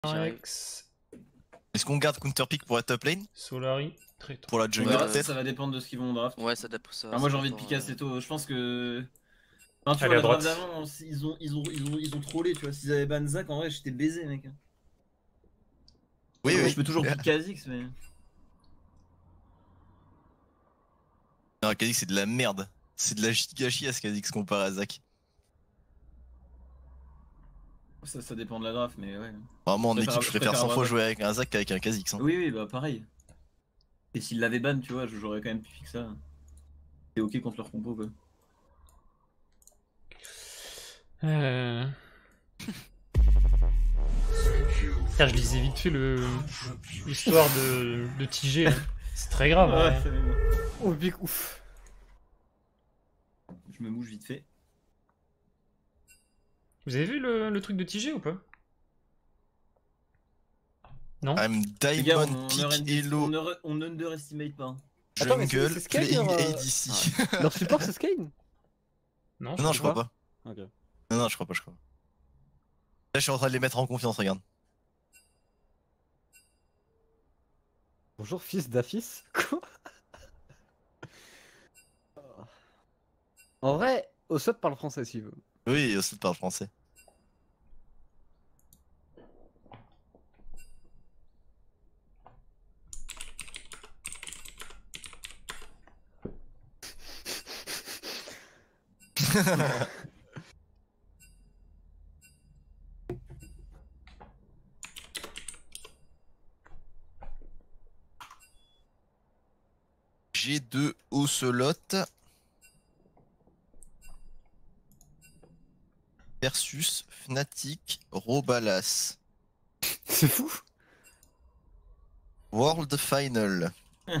Rex, Est-ce qu'on garde Counterpick pour la top lane? Solari, très tôt. Pour la jungle peut-être? Ça va dépendre de ce qu'ils vont draft. Ouais, ça dépend. Ça, moi j'ai envie de piquer assez tôt. Je pense que. Enfin, tu Allez, vois, à la draft droite. d'avant, ils ont trollé, tu vois. S'ils avaient ban Zach, en vrai, j'étais baisé, mec. Oui, Après, oui. je peux toujours piquer Kha'Zix, mais. Non, Kha'Zix c'est de la merde. C'est de la gâchis à ce Kha'Zix comparé à Zach. Ça dépend de la draft, mais ouais. Vraiment en Je équipe, je préfère 100 fois avoir- jouer avec un Zach qu'avec un Kha'Zix. Hein. Oui, bah pareil. Et s'ils l'avaient ban, tu vois, j'aurais quand même pu piquer ça. C'est ok contre leur compo, quoi. Tiens, je lisais vite fait l'histoire de TG. Hein. C'est très grave. Ouais, hein. ça m'émeut. Oh, big ouf. Je me mouche vite fait. Vous avez vu le truc de TG ou pas? Non? I'm Les gars, Diamond, Pick, Elo, on underestimate pas. Attends, mais Jungle, c'est Sky, Playing leur, ADC. Leur support, c'est Skane? Non, Non, je crois pas. Ok. Non, je crois pas, je crois pas. Là, je suis en train de les mettre en confiance, regarde. Bonjour, fils d'Afis. Quoi? En vrai, Osop parle français s'il veut. Oui, aussi parle français. G2 Ocelot versus Fnatic Robalas. C'est fou. World Final.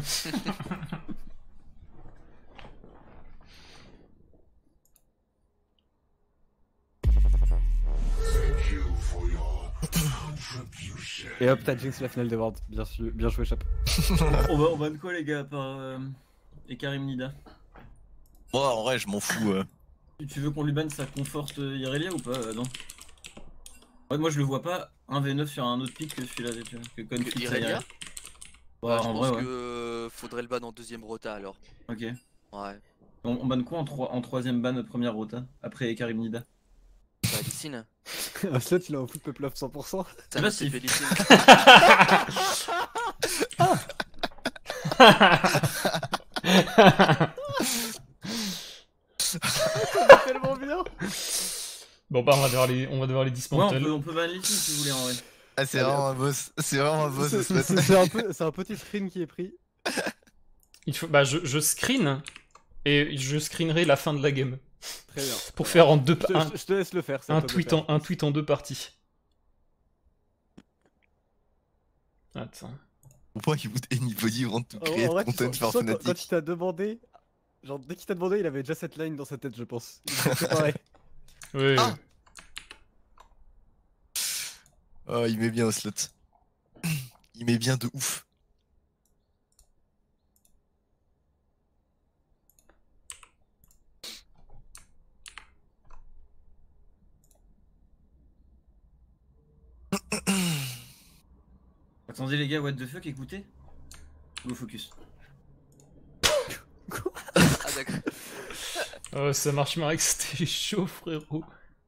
Et hop, t'as Jinx la finale des Worlds. Bien joué, Chap. On va de quoi, les gars, par Karim Nida? Moi, en vrai, je m'en fous. Tu veux qu'on lui banne sa conforte Irelia ou pas? Non. Ouais, moi je le vois pas 1v9 sur un autre pick que celui-là, tu vois, que Conflict Irelia? Ouais, je en pense vrai, ouais. que faudrait le ban en deuxième rota alors. Ok. Ouais. On banne quoi en troisième ban, première rota, après Karim Nida? Bah, Licine. Slot, il a un foot peuple off 100%. Ça bah, me si. fait Licine. Tellement bien. Bon bah on va devoir les Ouais, dismantle. on peut ban Licine si vous voulez, en vrai. Ah, c'est vraiment un boss. C'est vraiment un boss. C'est un petit screen qui est pris. Il faut, bah je screen et je screenerai la fin de la game Très bien. pour faire en deux Je te laisse le faire. c'est à un toi de le tweet faire. un tweet en deux parties. Attends. Pourquoi il would anybody want to create En vrai, content tu for sens quand Fnatic? il t'a demandé, genre dès qu'il t'a demandé, il avait déjà cette line dans sa tête, je pense. Il s'est préparé. Oui. Ah. Oh, il met bien au slot. Il met bien de ouf. Attendez les gars, what the fuck, écoutez. Go focus. Ah d'accord. Oh, ça marche Marek, c'était chaud frérot.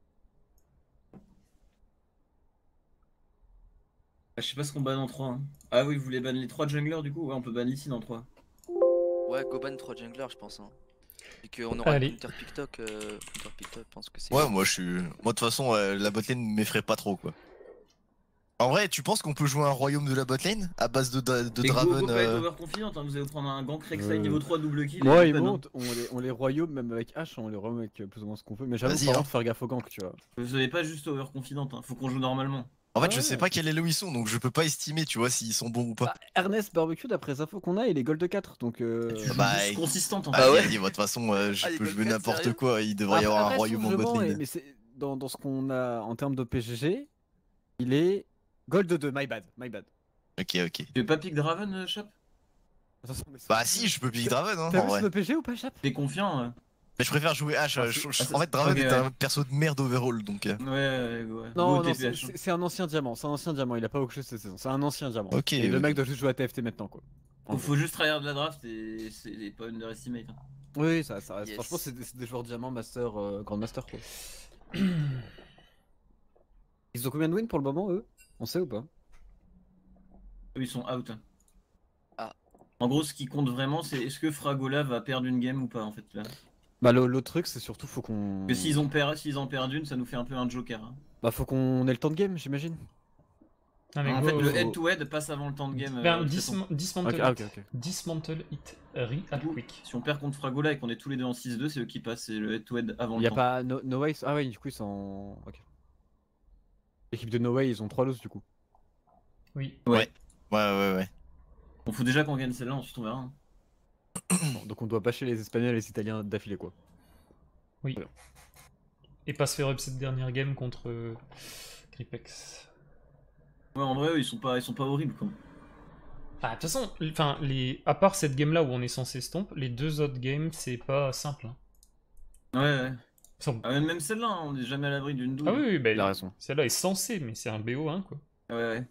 Ah, je sais pas ce qu'on banne en 3. Hein. Ah oui, vous voulez ban les 3 junglers du coup? Ouais, on peut ban Licine en 3. Ouais, go ban 3 junglers je pense. Hein. Et qu'on aura Allez. Counter Picktok, je pense que c'est. Ouais, moi je suis. Moi de toute façon, la botlane m'effraie pas trop quoi. En vrai, tu penses qu'on peut jouer un royaume de la botlane à base de Et Draven go pas être overconfident, hein. Vous allez vous prendre un gank Rek'Sai niveau 3 double kill. Moi, et ils ban, hein. montent, on les royaumes, même avec H, on les royaumes avec plus ou moins ce qu'on peut. Mais j'avoue, Vas-y, par hein. contre, faire gaffe au gank, tu vois. Vous avez pas juste overconfident, hein. Faut qu'on joue normalement. En fait, Ah je sais ouais. pas quel elo ils sont, donc je peux pas estimer, tu vois, s'ils sont bons ou pas. Bah, Ernest Barbecue, d'après les infos qu'on a, il est gold 4, donc Tu joues Bah, juste consistante en Ah fait. ouais. De toute façon, je Ah, il peux est jouer God n'importe sérieux quoi. Il devrait y avoir un Après, royaume en largement, botlane. mais c'est dans ce qu'on a en termes de PGG, il est gold 2, my bad. Ok, ok. Tu veux pas pick Draven, Chap? Attention, mais c'est- Bah si, je peux pick Draven, hein, T'as en vu vrai. ce PG ou pas, Chap? T'es confiant? Mais je préfère jouer H. En fait, Draven Ok, est ouais. un perso de merde overall donc. Ouais. Non, Go non, TPH. c'est un ancien diamant, il a pas autre chose cette saison, c'est un ancien diamant. Ok, Et le ok. mec doit juste jouer à TFT maintenant quoi. Faut juste tryhard de la draft et c'est pas underestimate. Hein. Oui, ça reste. Yes. Franchement, c'est des joueurs diamant, master, grand master quoi. Ils ont combien de wins pour le moment eux? On sait ou pas? Eux, ils sont out. Ah. En gros, ce qui compte vraiment, c'est est-ce que Fragola va perdre une game ou pas en fait là. Bah l'autre truc c'est surtout faut qu'on. Que s'ils en perdent une, ça nous fait un peu un joker. Hein. Bah faut qu'on ait le temps de game j'imagine. Ah, mais En go, fait, le go. head-to-head passe avant le temps de game. Ben, de toute façon. dismantle Ok, it. ok. Dismantle it real quick. Si on perd contre Fragola et qu'on est tous les deux en 6-2, c'est eux qui passent, c'est le head-to-head avant Il le y a temps. pas no Way. Ah ouais du coup ils sont. Ok. L'équipe de No Way ils ont 3 losses du coup. Oui. Ouais. Bon, faut déjà qu'on gagne celle-là, ensuite on verra. Hein. Bon, donc on doit bâcher les Espagnols et les Italiens d'affilée quoi. Oui. Et pas se faire up cette dernière game contre Gripex. Ouais, en vrai, eux, ils sont pas horribles quoi. Ah, de toute façon, enfin, à part cette game là où on est censé stomp, les deux autres games c'est pas simple. Hein. Ouais. Ils sont- Ah, même celle-là, hein, on est jamais à l'abri d'une double. Ah oui, bah, Il a raison. celle-là est censée, mais c'est un BO1 quoi. Ouais.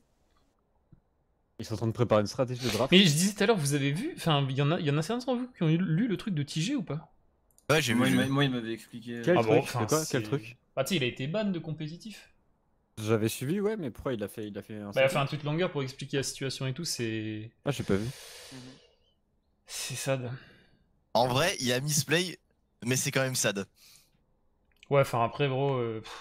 Ils sont en train de préparer une stratégie de draft. Mais je disais tout à l'heure, vous avez vu, enfin, il y en a certains d'entre vous qui ont lu le truc de TG ou pas? Ouais, j'ai Moi, vu. il m'avait expliqué. Quel Ah bon, truc enfin, de quoi c'est- Quel truc? Ah, tu sais, il a été ban de compétitif. J'avais suivi ouais mais pourquoi il a fait un Bah, il a second fait un tweet longueur pour expliquer la situation et tout, c'est. Ah j'ai pas vu. C'est sad. En vrai, il a misplay, mais c'est quand même sad. Ouais, enfin, après, gros.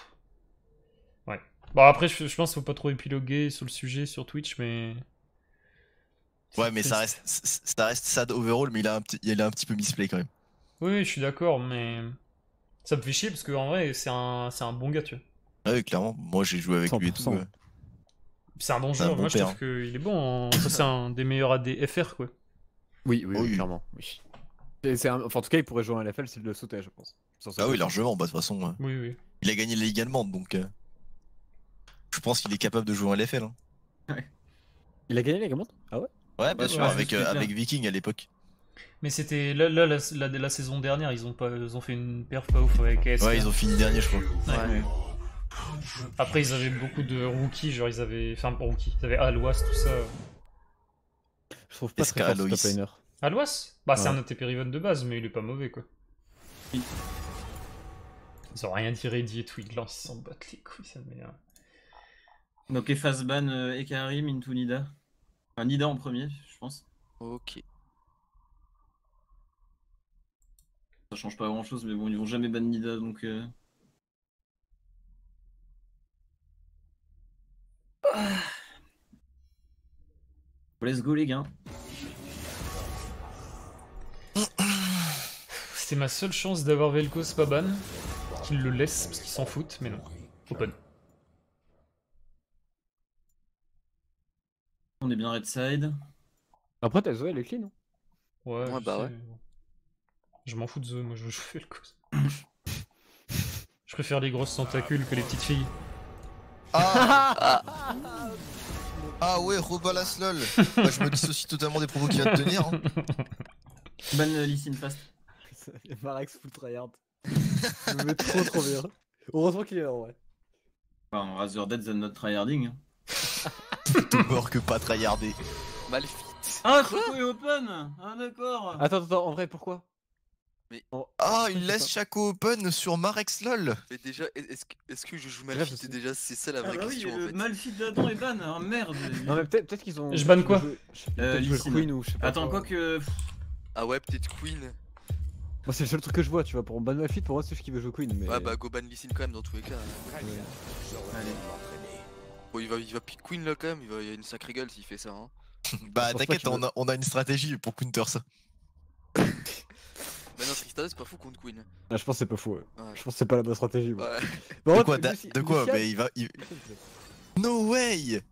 Ouais. Bon, après, je pense qu'il faut pas trop épiloguer sur le sujet sur Twitch, mais. Ouais, C'est mais ça triste. reste sad overall, mais il a un petit peu misplay quand même. Oui, je suis d'accord, mais. Ça me fait chier parce qu'en vrai, c'est un bon gars, tu vois. Ah oui, clairement. Moi, j'ai joué avec lui et tout. 100%. C'est un bon C'est un joueur. bon Moi, je père. trouve qu'il est bon. Ça, c'est un des meilleurs AD FR, quoi. Oui, Oui. clairement. Oui. Enfin, en tout cas, il pourrait jouer en LFL s'il le sautait, je pense. Sur sa Ah oui, position. largement. Bah, de toute façon, Oui, oui. il a gagné la Ligue allemande, donc je pense qu'il est capable de jouer en LFL. Hein. Il a gagné les gamins? Ah ouais? Ouais, bien Ouais, sûr, ouais, avec, c'est clair. avec Viking à l'époque. Mais c'était la saison dernière, ils ont fait une perf pas ouf avec ASK. Ouais, ils ont fini dernier, je crois. Ouais. Après, ils avaient beaucoup de rookies, genre ils avaient. Enfin, rookies. Ils avaient Alois, tout ça. Je trouve pas SK très fort ce Alois. top laner. Alois? Bah, c'est Ouais. un OTP Riven de base, mais il est pas mauvais, quoi. Oui. Ils ont rien dit ready et tout, ils lancent, ils s'en battent les couilles, ça m'énerve. Donc, Efface ban, Ekarim into Nida. Enfin, Nida en premier, je pense. Ok. Ça change pas grand chose, mais bon, ils vont jamais ban Nida donc. Let's go, les gars. C'était ma seule chance d'avoir Vel'Koz pas ban. Qu'ils le laissent parce qu'ils s'en foutent, mais non. Open. On est bien red side. Après, t'as Zoé, elle est clean, non? Ouais, Ouais, je bah sais, ouais. mais bon. Je m'en fous de Zoé, moi je veux jouer Vel'Koz. Je préfère les grosses tentacules que les petites filles. Ah ouais, Robalas lol. Bah, je me dissocie totalement des propos qu'il vient de tenir. Hein. Ban Lee Sin fast. Marex full tryhard. Je me mets trop bien. Heureusement qu'il est là en vrai. Enfin, Razor Dead than not tryharding. Hein. Plutôt mort que pas tryhardé. Malfit. Ah, Choco est open. Ah, d'accord. Attends, en vrai, pourquoi? Mais- Oh, Ah, je il sais laisse pas. Chaco open sur Marex lol. Mais déjà, est-ce que je joue Bref, Malfit je sais. déjà c'est ça la Ah vraie bah oui, question en le fait. Malfit d'Adam est ban. Ah, merde. Non, mais peut-être qu'ils ont. Je banne quoi? Peut-être jouer Lee Sin. le Queen ou je sais pas. Attends, quoi que. Ah ouais, peut-être Queen. Moi, c'est le seul truc que je vois, tu vois. Pour ban ma pour moi, c'est juste qu'il veut jouer Queen. Mais... Ouais, bah go ban Lee Sin quand même dans tous les cas. Allez. Bon, il va pick Queen là quand même, il y a une sacrée gueule s'il fait ça. Hein. Bah Je pense pas t'inquiète, qu'il veut- on a une stratégie pour counter ça. Bah non, Tristan c'est pas fou contre Queen. Ah, je pense que c'est pas faux. Ouais. Ouais. Je pense que c'est pas la bonne stratégie. moi. Ouais. Bon, De quoi, Luci- de quoi Lucian- Mais il va. No way.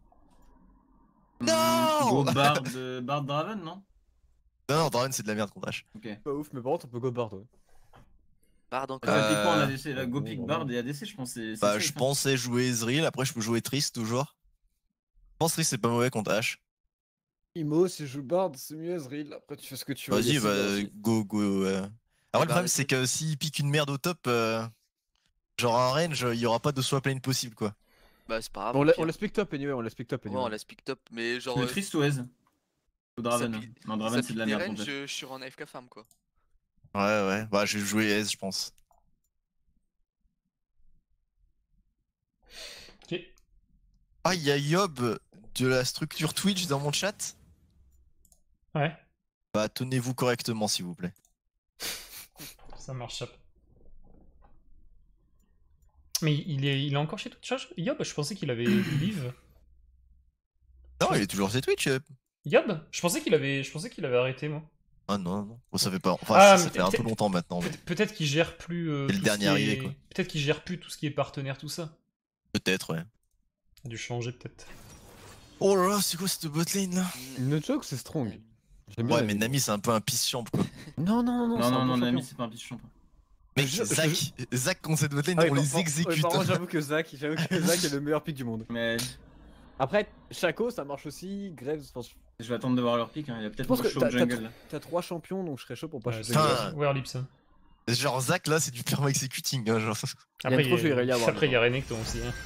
Non. Gros Bard, Bard Draven, non? Non, Draven c'est de la merde contre H. Ok. Pas ouf, mais par contre, on peut go Bard. Ouais. Bard encore. Ça pique quoi en Euh, ADC? La Go pick Bard et ADC, je pense. C'est Bah safe, je hein. pensais jouer Ezreal, après je peux jouer Trist toujours. Je pense Trist c'est pas mauvais contre H. Imo, si je joue Bard, c'est mieux Ezreal. Après, tu fais ce que tu veux. Vas-y, il y a bah Sivir aussi. go. Alors le Bah, problème c'est que s'il pique une merde au top, genre un range, il y aura pas de swap lane possible quoi. Bah c'est pas grave. On au la pire. laisse pick top anyway, on laisse pick top Ouais, anyway. on laisse pick top, mais genre. Le triste ou Aise Ou Draven. pique- Non, Draven ça c'est de la pique des merde ranges, complète. je suis en AFK farm quoi. Ouais, bah je vais jouer S je pense. Ok. Ah, il y a Yob de la structure Twitch dans mon chat. Ouais, Bah tenez-vous correctement s'il vous plaît. ça marche. Mais il est encore chez Twitch? Yob, je pensais qu'il avait leave. Non, il est toujours sur Twitch. Yob? Je pensais qu'il avait arrêté, moi. Ah non. Bon, ça fait pas. Enfin, Ah, ça mais fait un peu longtemps maintenant. mais Peut-être qu'il gère plus. C'est le tout ce dernier qui arrivé, est- quoi. Peut-être qu'il gère plus tout ce qui est partenaire, tout ça. Peut-être, ouais. Il a dû changer, peut-être. Oh là là, c'est quoi cette botlane là? No joke, c'est strong. J'aime bien Ouais, Nami. mais Nami c'est un peu un pisse champ quoi. Non, Non, c'est un non, bon non, Nami champion. c'est pas un pitch champ. Mec, Je- Zach contre cette botlane, Ah oui, on par- les par- exécute. par contre, j'avoue que Zach est le meilleur pick du monde. Mais Après, Shaco, ça marche aussi. Graves, je vais attendre de voir leur pick. Hein. Il y a je peut-être pense moins que chaud au jungle là. t'as 3 champions, donc je serais chaud pour pas Ouais, shooter c'est Putain. Graves. Werlips. Hein. Genre Zach là, c'est du perma executing. Hein, genre. Après, trop joué Irelia, après, il y a Renekton aussi. Hein.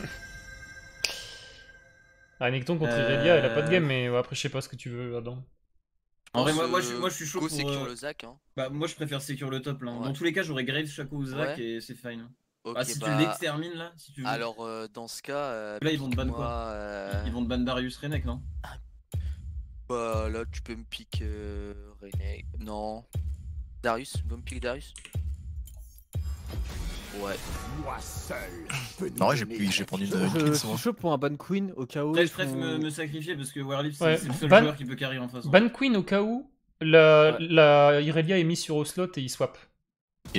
Renekton contre Irelia, elle a pas de game, mais ouais, après, je sais pas ce que tu veux, Adam. En vrai, pense, moi je suis chaud Go pour. secure le Zac hein. Bah, moi je préfère secure le top là. Ouais. Dans tous les cas, j'aurais Graves, Shaco ou Zac Ouais. et c'est fine. Ok, Ah, si tu bah, l'extermines là, si tu veux. alors dans ce cas, Là, ils vont te ban pique-moi, quoi Ils vont te ban Darius Renek, non? Bah là tu peux me pick René. Non. Darius, va me pick Darius. Ouais. En vrai, j'ai pris une Je kill, suis chaud pour un ban queen au cas où. Après, ils je préfère font- me sacrifier parce que Werlips Ouais, c'est le seul ban- joueur qui peut carry en face. Ban Queen au cas où la Irelia est mise sur Oslot et il swap. Ok.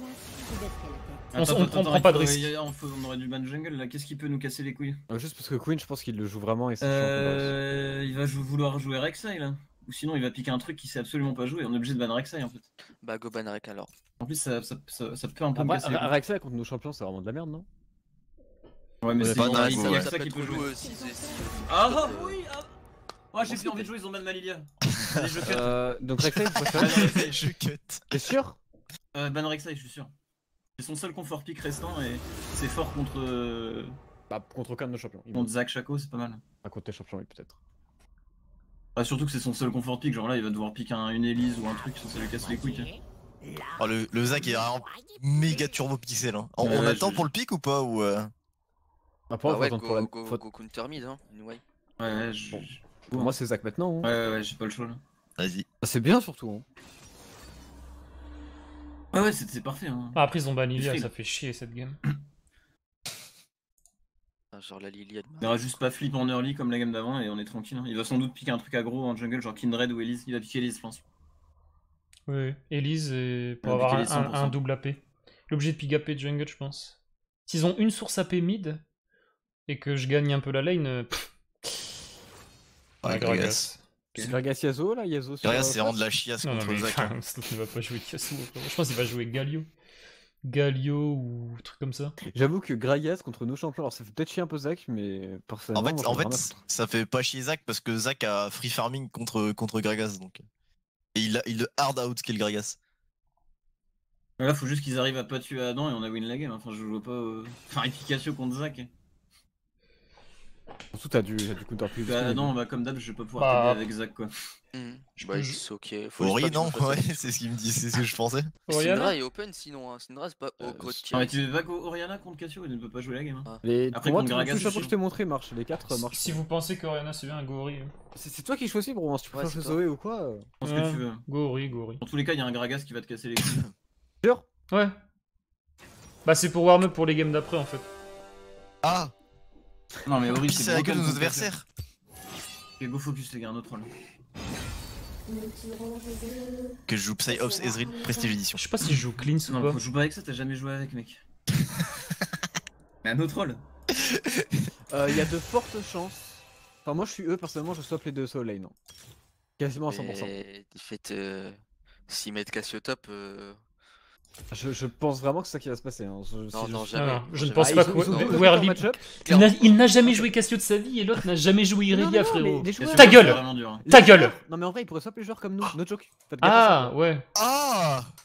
On prend pas de risque. On aurait du ban jungle là, qu'est-ce qui peut nous casser les couilles? Juste parce que Queen, je pense qu'il le joue vraiment et c'est chiant. Il va vouloir jouer Rek'Sai là. Ou sinon il va piquer un truc qu'il sait absolument pas jouer, on est obligé de ban Rek'Sai en fait. Bah go ban Rek alors. En plus ça peut un peu me Après, casser les couilles. Rek'Sai contre nos champions, c'est vraiment de la merde, non? Ouais mais Ouais, c'est ban il y a Rek'Sai, que ouais. ça qui peut jouer. Ah Oui ah j'ai plus envie de jouer, ils ont ban Malilia. Allez je cut. Donc Rek'Sai, vous Ban préférez Rek'Sai. Je cut. T'es sûr? Ban Rek'Sai, je suis sûr. C'est son seul confort pick restant et c'est fort contre Bah, contre aucun de nos champions. contre Zac Shaco, c'est pas mal. Pas contre tes champions, oui, peut-être. Ah, surtout que c'est son seul confort pick, genre là il va devoir pick une Elise ou un truc, ça lui casse les couilles. Oh, le Zach est vraiment méga turbo pixel. Hein. On Ouais, attend je- pour le pic ou pas ou Bah, pour Bah moi, ouais, faut attendre pour la... go counter mid hein. Anyway. Ouais, Bon. Pour moi, c'est Zach maintenant. Hein. Ouais, j'ai pas le choix là. Vas-y. Bah, c'est bien surtout. Hein. Ouais, c'est parfait. Hein. Ah, après, ils ont ban Ilia, Free. ça fait chier cette game. Ah, genre la Liliade. Il aura juste pas flip en early comme la game d'avant et on est tranquille. Hein. Il va sans doute piquer un truc aggro en jungle, genre Kindred ou Elise. Il va piquer Elise, je pense. Oui, Elise pour Ouais, avoir piquer les 100%. un double AP. L'objet de pick AP de jungle, je pense. S'ils ont une source AP mid et que je gagne un peu la lane. Ouais, Gragas. C'est Gragas Yasuo là, Yasuo sur. Gragas, c'est vraiment de la chiasse Non, non, contre mais Zach. enfin, Slot ne va pas jouer Yasuo. Je pense qu'il va jouer Galio. Galio ou truc comme ça. J'avoue que Gragas contre nos champions, alors ça fait peut-être chier un peu Zach, mais personnellement. moi, En j'en ai rien à fait, foutre. ça fait pas chier Zach parce que Zach a free farming contre Gragas donc. Et il le hard out kill Gragas. Là, faut juste qu'ils arrivent à pas tuer Adam et on a win la game. Enfin, je vois pas. Enfin, Efficatio contre Zac. Surtout, t'as du counter plus. Adam, bah, comme d'hab, je vais pas pouvoir Bah, t'aider avec Zac quoi. Bah peux- c'est ok. Faut Ori juste pas non, que je me fasse ouais, c'est ce qu'il me dit, c'est ce que je pensais. Oriana Syndra est open sinon, hein. Syndra c'est pas au gros Ah, mais tir. tu vas Oriana contre Cassio, il ne peut pas jouer la game. Hein. Les... Après, pour moi, contre tous Gragas, les c'est champions que chiant. je t'ai montré marchent. Les 4 marchent. Si vous pensez qu'Oriana c'est bien, un Go Ori. C'est toi qui choisis, bro. Si tu Ouais, préfères c'est chez toi. Zoé ou quoi. Pense Ouais. que tu veux. Go Ori, Go Ori. Dans tous les cas, il y a un Gragas qui va te casser les couilles. Sûr? Ouais. Bah, c'est pour warm up pour les games d'après en fait. Ah, Non, mais Ori, pisse à la gueule de nos adversaires. Ok, go focus, les gars, un autre rôle. Que je joue Psyops Ezreal Prestige Edition. Je sais pas si je joue cleans ou Non, pas. faut jouer pas avec ça, t'as jamais joué avec, mec. Mais un autre rôle. Il y a de fortes chances. Enfin, moi je suis eux, personnellement, je swap les deux solo lane. Quasiment à 100%. Et faites 6 mètres Cassio top. Je pense vraiment que c'est ça qui va se passer. Hein. Non, non, Non, jamais. non, je ne Jamais. pense Ah, pas ils ont- ils ont que deux Werlip- match-up. Il n'a jamais joué Cassio de sa vie et l'autre n'a jamais joué Non, Irelia, non, frérot. mais les joueurs- Cassio, Ta c'est gueule. vraiment dur. hein. Ta gueule. Non, mais en vrai, ils pourraient swap les joueurs comme nous. No joke. Faites gaffe à Ah, ça. ouais. Ah,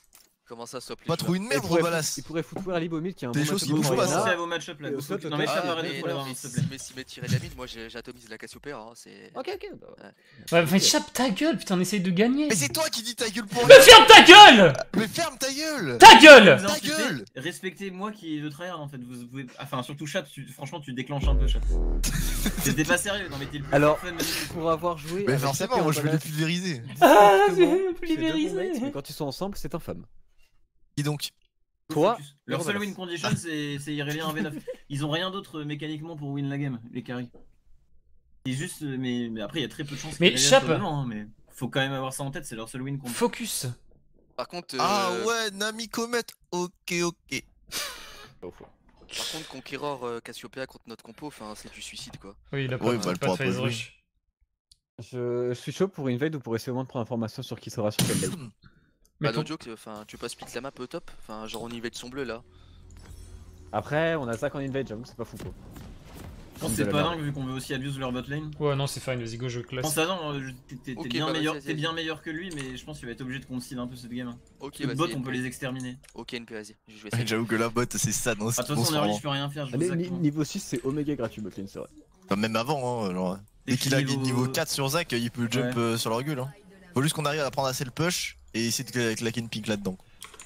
Comment ça, stop les Pas choix. trop une merde, Robalas. Il pourrait foutre à Libomid qui a un Des bon choses match qui de bouffent pas, Morena. ça. Pensez à vos match-up là. Et au slot, Non mais top. chat, Ah, arrête mais pour l'avoir, mais s'il te plaît. si mes tirer la mine, moi j'atomise la Cassiopeia, hein, c'est... Ok, ok. Bah, Ouais, mais chape ta gueule, putain, on essaye de gagner. Mais c'est toi qui dis ta gueule pour Mais ferme ta gueule. Mais ferme ta gueule. Ta gueule. Non, Ta gueule. Respectez moi qui veux tryhard en fait. Vous pouvez... Enfin, surtout chat, franchement, tu déclenches un peu chat. C'était pas sérieux, non mais t'es le plus Alors, fun, magnifique. pour avoir joué. Mais avec forcément, Chape et moi je vais les Robalas pulvériser. Ah, distinctement, c'est c'est deux bons pulvérisé. mates, mais quand ils sont ensemble, c'est infâme. Dis donc. Toi, Leur seul Robalas. win condition c'est Irelia 1v9. Ils ont rien d'autre mécaniquement pour win la game, les carries. C'est juste, mais après il y a très peu de chances Mais qu'Irelia Chape. soit devant, hein, mais faut quand même avoir ça en tête, c'est leur seul win condition. Focus. Par contre, Ah ouais, Nami Comet. Ok, ok. par contre Conqueror Cassiopeia contre notre compo, enfin c'est du suicide quoi. Oui, il a Ouais, pas, bah, elle pas de pourra pas phase jouer. rush. Je suis chaud pour invade ou pour essayer au moins de prendre information sur qui sera sur quel lane. Mais Bah ton- no joke, enfin tu peux pas split la map au top, enfin genre on y va de son bleu là. Après, on a Zac en invade, j'avoue, c'est pas fou quoi. Je pense que c'est pas dingue vu qu'on veut aussi abuse leur bot lane. Ouais, non, c'est fine, vas-y, go, je Je classe. pense à non, t'es Ok, bien bah, meilleur, vas-y, t'es vas-y. bien meilleur que lui, mais je pense qu'il va être obligé de concede un peu cette game. Ok, Les vas-y. bots on peut les exterminer. Ok, NP, vas-y, je vais essayer. J'avoue que la bot c'est ça, non, De c'est toute bon, façon, c'est en early vraiment- je peux rien faire, je Allez, vous sac. niveau 6, c'est Omega gratuit botlane, c'est vrai. Enfin, même avant, hein, genre. Dès Et qu'il a puis niveau 4 sur Zac, il peut jump Ouais. sur leur gueule. Hein. Faut juste qu'on arrive à prendre assez le push et essayer de claquer une pique là-dedans.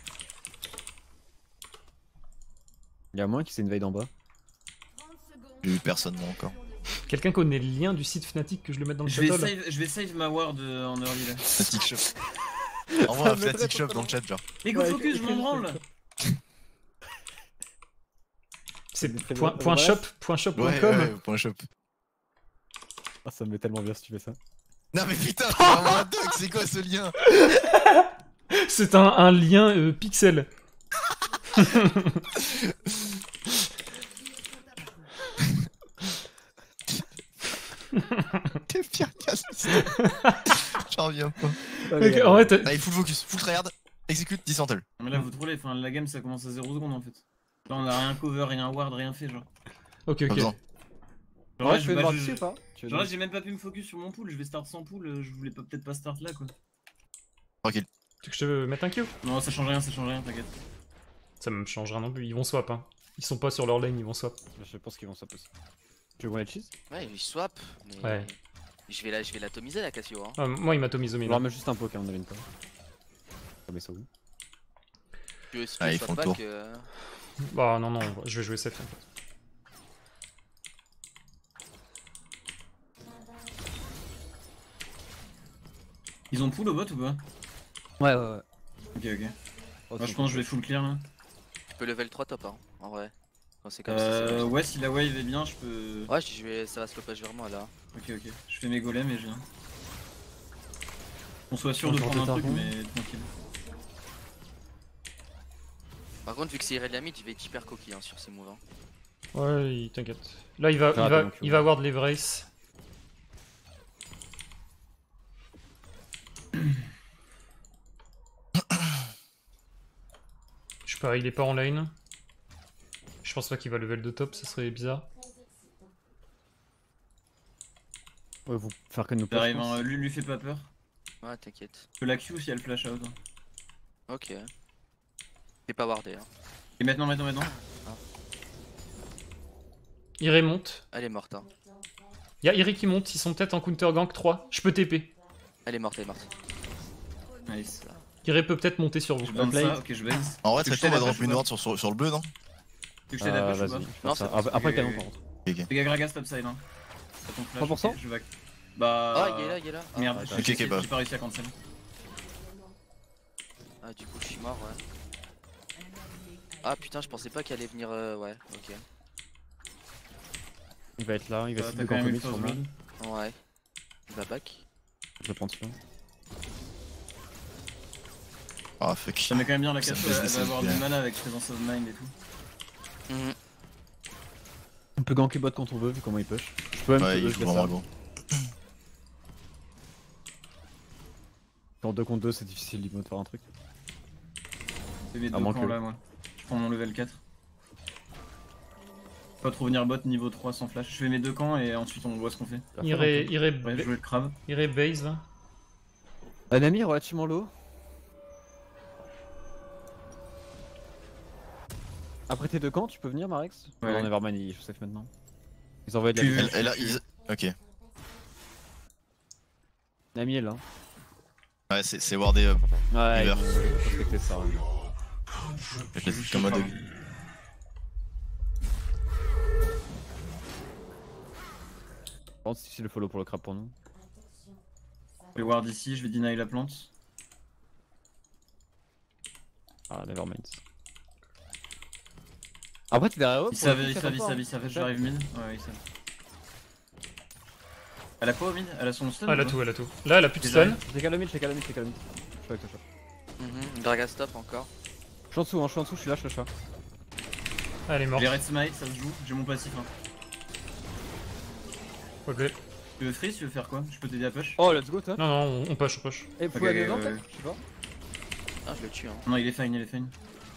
Y'a moins qui s'est invade en bas. J'ai vu personne moi encore. Quelqu'un connaît le lien du site Fnatic que je le mette dans le Je vais château là je vais save ma ward en early là. Fnatic Shop. Envoie un Fnatic Shop dans le chat, genre. Mais go Ouais, focus, je écris- m'en branle. C'est Très point, bien. point Voilà. shop, point shop.com. Ouais, point shop. Ah, ça me met tellement bien si tu fais ça. Non mais putain, c'est vraiment un doc, c'est quoi ce lien? C'est un lien pixel. T'es pire casse. J'en reviens pas. Ok, en fait, Allez, full focus, full tryhard, exécute, 10 centel. Mais là vous trollez, enfin la game ça commence à 0 secondes en fait. Là on a rien cover, rien ward, rien fait genre. ok, Pas ok. besoin. Genre là, Tu veux bah, voir je- dessus ou pas genre là j'ai même pas pu me focus sur mon pool, je vais start sans pool, je voulais peut-être pas start là quoi. Tranquille. Tu veux que je te mette un Q? Non ça change rien, t'inquiète. Ça me changera non plus, ils vont swap. Hein. Ils sont pas sur leur lane, ils vont swap. Je pense qu'ils vont ça aussi. Tu veux qu'on les cheese? Ouais, il swap, mais... Ouais. Je vais l'atomiser la Cassio, hein. Ah, moi, il m'a tomisé On mais va remettre juste un poke, hein, on avait une pas. Ah, mais ça où? Tu veux, si tu Ah, veux ils swap font le back, tour. Bah non, non, je vais jouer safe en fait. Ils ont pool au bot ou pas? Ouais, ouais, ouais. Ok ok. Moi je pense que je vais full clear là. tu peux level 3 top, hein, en vrai. Quand c'est comme ça, c'est Ouais si la wave est bien je peux... Ouais, je vais... ça va slopage vers moi là. Ok ok, je fais mes golems et je viens. On soit sûr de Encore prendre un deux truc targons. mais tranquille. Par contre, vu que c'est Irelia mid, il va être hyper coquille hein, sur ses moves. Hein. Ouais, t'inquiète. Là, il va, Ah, donc, il va ward les Vrace. Je parie, il est pas en lane. Je pense pas qu'il va level de top, ça serait bizarre. Ouais, vous faire que nous Ça arrive, hein, lui fait pas peur. Ouais, t'inquiète. Je peux la Q si elle flash out. Hein. Ok. T'es pas wardé, hein. Et maintenant. Iré monte. Elle est morte, hein. Y'a Iré qui monte, ils sont peut-être en counter gank 3. Je peux TP. Elle est morte, elle est morte. Nice. Iré peut peut-être monter sur vous. Je bande plate. ça, ok je baise. En vrai, Tu très veux tôt, on va que je drop t'aide une à ward sur le bleu, non? Tu veux que je t'aide à push ou Vas-y, pas? fais Non, ça. c'est Après ok, le canon ok. par contre. Les gars Gragas topside hein. Ça tombe flash, 3%? ok, je back. Bah... Ah, il est là, il est là. Ah, Merde, ah, ok, ok, bah. j'ai pas réussi à cancel. Ah, du coup, je suis mort, ouais. Ah putain, je pensais pas qu'elle allait venir. Ouais, ok. Il va être là, il va essayer T'as de quand même eu ganker le mid first sûrement. blood. Ouais. Il va back. Je le prends dessus. Ah fuck. Ça met quand même bien la Ça casse, me baisse elle des va avoir du bien. mana avec présence of mind et tout. Mhm. On peut ganker bot quand on veut, vu comment il push. Je peux même Ouais, te il deux, joue je laisse vraiment ça. gros. En 2 contre 2, c'est difficile de faire un truc. C'est mes À deux moins camps que- là moi. Je prends mon level 4. Pas trop venir bot niveau 3 sans flash. Je fais mes deux camps et ensuite on voit ce qu'on fait. Iré, Iré, Ouais, je joue le crabe. Iré base là. Un ami relativement low. Après tes deux camps, tu peux venir, Marex? Ouais. Non, Nevermind, il joue safe maintenant. Ils envoient de la Tu- lumière. Et là, ils... Ok. Nami est là. Ouais, c'est wardé Ouais, ils River. vont respecter ça. Ouais. comme mode. Par contre, c'est difficile le follow pour le crab pour nous. Je vais ward ici, je vais deny la plante. Ah, Nevermind. Après, t'es derrière eux. Ils pour le savent, coup, ils ça savent, fait ils pas, savent, hein. ils savent, j'arrive mid. Ouais, ils savent. Elle a quoi au mid? Elle a son stun? Ah, elle a ou pas tout, elle a tout. Là, elle a plus de Déjà, stun. J'ai calé le mid, j'ai calé le mid, j'ai calé le mid. Je suis avec toi, chat. Draga stop encore. Je suis en dessous, hein, je suis en dessous, je suis là, je suis là. Ah, elle est morte. J'ai red smite, ça se joue, j'ai mon passif. Hein. Ok. Tu veux freeze, tu veux faire quoi? Je peux t'aider à push? Oh, let's go, toi. Non, non, on push, on push. Et vous Ok, pouvez aller ouais, dedans, ouais. peut-être? Je sais pas. Ah, je le tue. Hein. Non, il est fine, il est fine.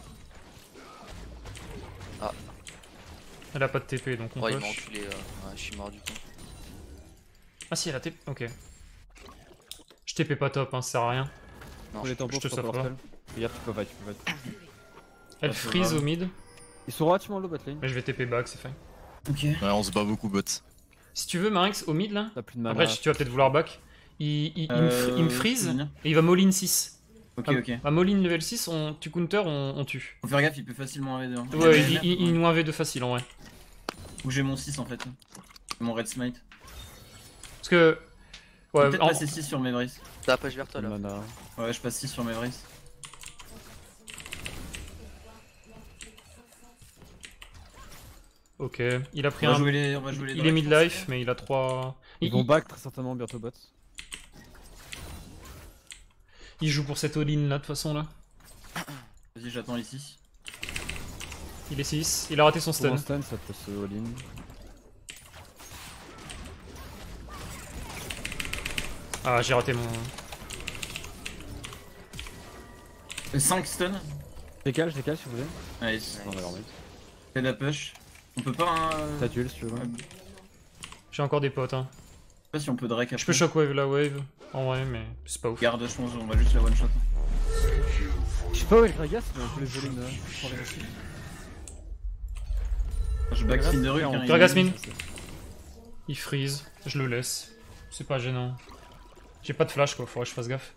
Elle a pas de TP, donc on Oh, il m'a push. enculé. Ouais, je suis mort du coup. Ah si, elle a TP. Ok. Je TP pas top, hein, ça sert à rien. Non, Faut les tempos, je te faut sauve leur pas. spell. Regarde, tu peux fight, tu peux fight. Elle Ah, c'est freeze grave. au mid, Ils sont relativement low bot lane. mais je vais TP back, c'est fine. Ok. Ouais, on se bat beaucoup bot. Si tu veux, Marex, au mid là, T'as plus de mana. après tu vas peut-être vouloir back, il me freeze je peux venir. et il va Molin 6. Ok, Ah, ok. À Molin level 6, tu counter, on tue. Faut faire gaffe, il peut facilement AV2. Hein. Ouais, Il y a des il nous 1v2 facile en vrai. Ou j'ai mon 6 en fait. Mon red smite. Parce que. Je Ouais, peux peut-être passer 6 sur mes brises. T'as push vers toi Pas de là. mana. Ouais, je passe 6 sur mes brises. ok. Il a pris On va un. jouer les, on va jouer les Il est drakes, mid-life, mais il a 3. Ils vont back très certainement bientôt bot. Il joue pour cette all-in là, de toute façon là. Vas-y, j'attends ici. Il est 6, il a raté son Pour un stun. stun, ça peut se all-in. Ah, j'ai raté mon. 5 stun. Je décale si vous voulez. Nice. Non, Nevermind. Fais la push. On peut pas. Hein, T'as duel si tu veux. je sais J'ai encore des potes, hein. pas si on peut drake Je peux shockwave la wave, en vrai, mais c'est pas ouf. Garde, je pense, on va juste la one shot. Je sais pas où est le Gragas, mais on peut les voler une. Je back fin de rue. hein, il- Gragas min. Il freeze, je le laisse. C'est pas gênant. J'ai pas de flash quoi, faudrait que je fasse gaffe.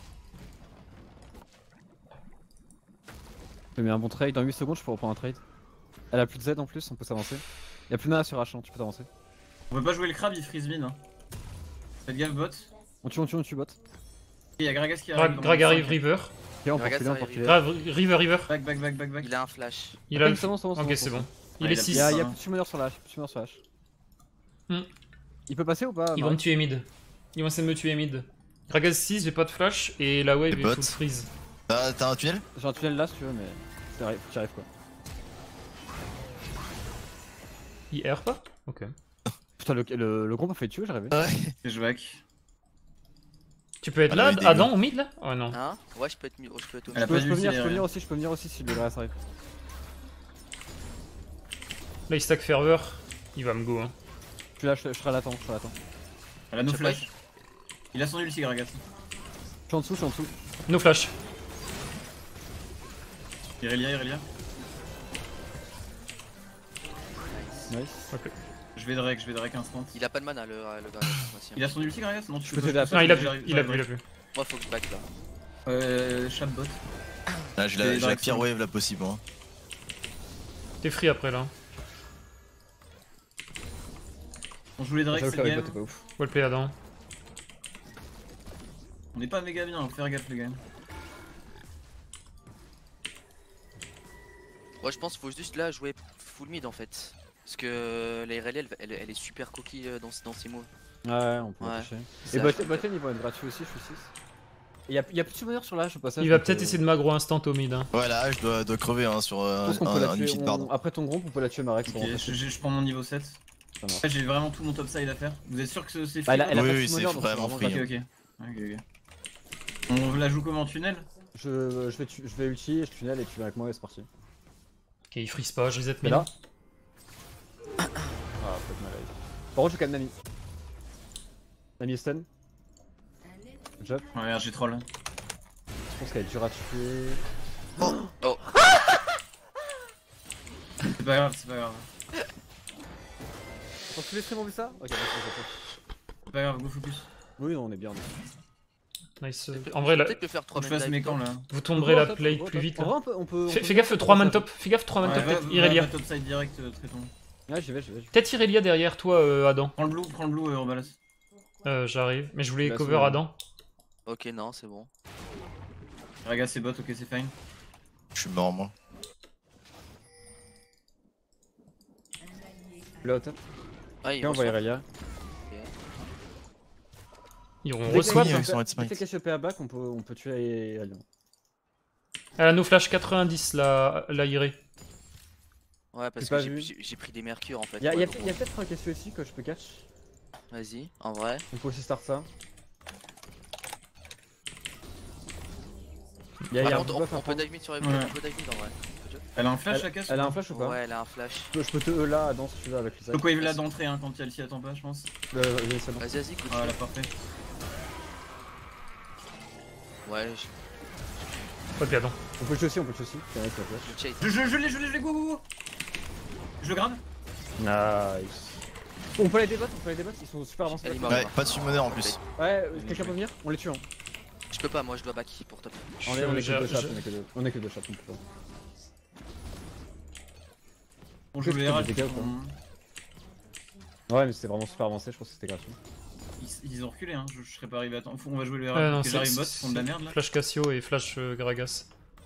Je mets un bon trade. Dans 8 secondes, je peux reprendre un trade. Elle a plus de Z en plus, on peut s'avancer. Y'a plus de mana sur H, hein, tu peux t'avancer. On peut pas jouer le crabe, il freeze min. Hein. Faites gaffe, bot. On tue bot. Il y a Gragas qui arrive. Grag arrive, River. Ok, on peut Gragas reculer, on peut arrive. reculer. River. Back. Il a un flash. Il a le. C'est bon, c'est bon, c'est Ok, bon, c'est bon. Ah, Il il est a 6. Y'a hein. plus de summoner sur la H, plus de summoner sur la H. Hmm. Il peut passer ou pas Ils vont me tuer mid. Ils vont essayer de me tuer mid. Gragas 6, j'ai pas de flash et la wave Les est bots. full freeze. T'as un tunnel? J'ai un tunnel là si tu veux, mais. T'y arrives quoi. Il erre pas? Ok. Putain, le groupe a fait tuer, j'arrivais. Ouais. Et je back. Tu peux être Ah, là, la vidéo. Adam au mid là? Oh non. Hein? Ouais, je peux être au Elle a Je peux pas dû venir, utiliser je peux rien. venir aussi si le Gragas arrive. Là il stack ferveur. Il va me go hein. Je suis là, je serai à l'attente, Elle a no Je sais pas. flash. Il a son ulti, Gragas. Je suis en dessous. No flash. Irelia. Nice. Ok. Je vais drake instant. Il a pas de mana le gars. Aussi, hein. Il a son ulti, Gragas? Non, tu peux t'aider à Non, il a J'arrive, plus, il a plus. Moi, faut que je back là. Chatbot. Là, j'ai Et la Drake pire Song. wave là possible. Hein. T'es free après là. On joue les drakes, J'avoue c'est que le la game. bot est pas ouf. Well play Adam. On est pas méga bien, faut faire gaffe les gars. Ouais, je pense qu'il faut juste là jouer full mid en fait. Parce que la RL elle est super coquille dans ses moves. Ouais, on peut Ouais. toucher. C'est Et à chaque botlane, ils vont être gratuits aussi, je suis 6. Et y'a plus de summoner sur la H au passage. Il va donc, peut-être essayer de m'aggro instant au mid. Hein. Ouais, la hache doit crever hein, sur Je pense qu'on peut la un tuer. ulti de pardon. Après ton groupe, on peut la tuer, Marex. Ok, je prends mon niveau 7. Ça marche. Là, j'ai vraiment tout mon top side à faire. Vous êtes sûr que c'est Bah, elle a Oui, pas de oui, summoner, c'est donc vraiment free, gratuit. Ok. On la joue comment en tunnel? Je vais ulti, je tunnel et tu viens avec moi et c'est parti. Ok, il freeze pas, je reset T'es mid. là? Ah, peut-être mal. Par contre, je calme Nami. Nami est stun. Good job. Ouais, regarde, j'ai troll. Je pense qu'elle est dure à tuer. pas grave, c'est pas grave. Pour tous les streams ont vu ça? Ok, C'est pas grave, go focus. oui, non, on est bien. Nice. En vrai, là, Peut-être le faire Faut 3 que je fasse mes camps là. vous tomberez la play plus vite. En Là. vrai, on peut. Fais gaffe, 3 man top. Fais gaffe, 3 man top. Ouais, Peut-être Irelia. top side direct, traitons. Ouais, j'y vais. Peut-être Irelia derrière toi, Adam. Prends le blue, rebalance. J'arrive. Mais je voulais Bah, cover c'est- Adam. Ok, non, c'est bon. Raga, c'est bot, ok, c'est fine. Je suis mort, moi. Le hot. Ah, il Ok, on voit reçoit. Irelia. Ils ont Dès que reçoit. oui, les ils sont red smite. Cassiopeia à back, on peut tuer Irelia. Elle a no flash 90 la Iré. Ouais, parce J'ai pas que vu. j'ai pris des mercures en fait. Y'a ouais, peut-être un Cassio ici que je peux catch. Vas-y, en vrai. On peut aussi start ça. Y'a Par un contre, buff à on peut prendre. dive mid sur les Ouais. on peut dive mid en vrai. Elle a un flash, la casse? Elle a un flash ou pas? Ouais, elle a un flash. Je peux te E là, dans si tu veux avec le side. Donc wave là d'entrée hein, quand elle s'y attend pas, je pense. C'est bon. Vas-y, vas-y, écoute. Voilà, parfait. Ouais, Pas de gadon. On peut le tuer aussi, Tiens, avec la flash. je chase. Je l'ai, go. Je le grave. Nice. On peut aller des bots, ils sont super avancés. Elle est morte. Ouais, pas de summoner en plus. Ouais, quelqu'un peut venir? On les tue hein. Je peux pas, moi je dois back pour top. On est que Je- deux chaps, je- on est que deux chaps, on peut pas. On joue le Qu'est-ce que Herald. des dégâts, Ouais, mais c'était vraiment super avancé, je pense que c'était gratuit. Ils ont reculé, hein. Je serais pas arrivé à temps. On va jouer le non, Herald. c'est- J'arrive bot, ils c'est- font de la merde là. Flash Cassio et flash Gragas.